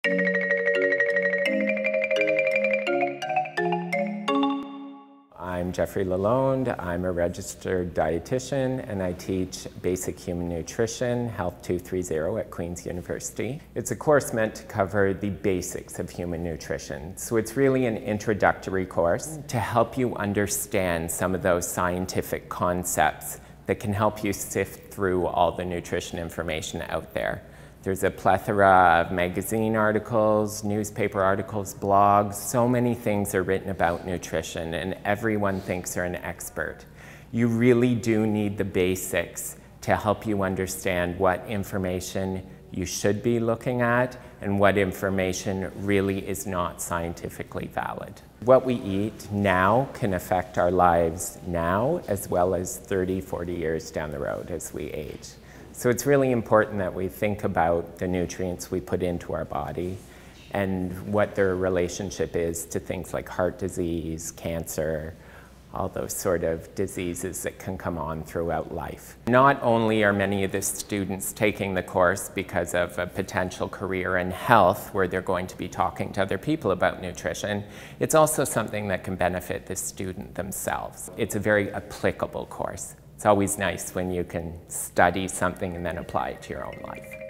I'm Jeffrey Lalonde. I'm a registered dietitian and I teach basic human nutrition, Health 230 at Queen's University. It's a course meant to cover the basics of human nutrition. So it's really an introductory course to help you understand some of those scientific concepts that can help you sift through all the nutrition information out there. There's a plethora of magazine articles, newspaper articles, blogs. So many things are written about nutrition and everyone thinks they're an expert. You really do need the basics to help you understand what information you should be looking at and what information really is not scientifically valid. What we eat now can affect our lives now as well as 30, 40 years down the road as we age. So it's really important that we think about the nutrients we put into our body and what their relationship is to things like heart disease, cancer, all those sort of diseases that can come on throughout life. Not only are many of the students taking the course because of a potential career in health where they're going to be talking to other people about nutrition, it's also something that can benefit the student themselves. It's a very applicable course. It's always nice when you can study something and then apply it to your own life.